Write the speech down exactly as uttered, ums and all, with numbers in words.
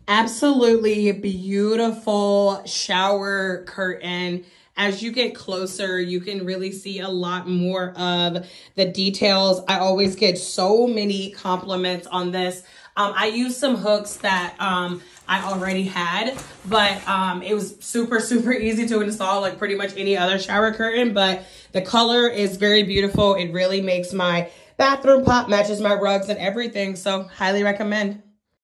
Absolutely beautiful shower curtain. As you get closer, you can really see a lot more of the details. I always get so many compliments on this. Um, I used some hooks that um, I already had, but um, it was super, super easy to install, like pretty much any other shower curtain. But the color is very beautiful. It really makes my bathroom pop, matches my rugs and everything. So highly recommend.